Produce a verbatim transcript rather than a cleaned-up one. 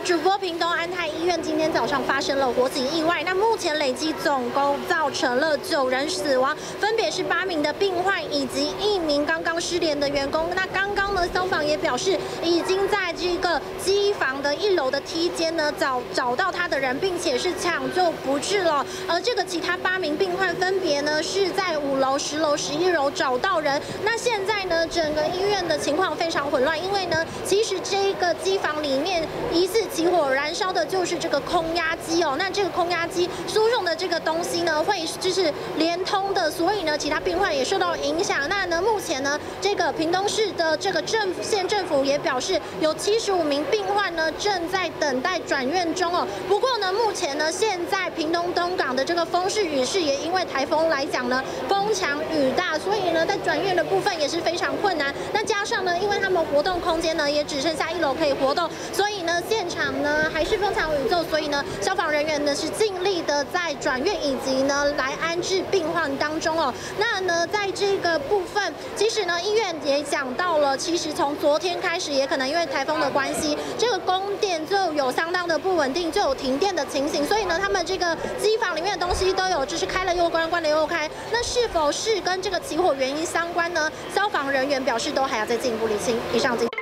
主播屏东安泰医院今天早上发生了火警意外，那目前累计总共造成了九人死亡，分别是八名的病患以及一名刚刚失联的员工。那刚刚呢，消防也表示已经在这个机房的一楼的梯间呢找找到他的人，并且是抢救不治了。而这个其他八名病患分别呢是在五楼、十楼、十一楼找到人。那现在呢，整个医院的情况非常混乱，因为呢，其实这个机房里面疑似起火燃烧的就是这个空压机哦。那这个空压机输送的这个东西呢，会就是连通的，所以呢，其他病患也受到影响。那呢，目前呢，这个屏东市的这个政县政府也表示，有七十五名病患呢正在等待转院中哦。不过呢，目前呢，现在屏东东港的这个风势雨势也因为台风来讲呢，风强雨大，所以呢，在转院的部分也是非常困难。那加上呢，因为他们活动空间呢也只剩下一楼可以活动，所以呢，现场呢还是风强雨骤，所以呢，消防人员呢是尽力的在转院以及呢来安置病患当中哦。那呢，在这个部分，其实呢，医院也讲到了，其实从昨天开始，也可能因为台风的关系，这个供电就有相当的不稳定，就有停电的情形，所以呢，他们这个机房里面的东西都有就是开了又关，关了又开。那是否是跟这个起火原因相关呢？消防人员表示都还要再进一步厘清。以上。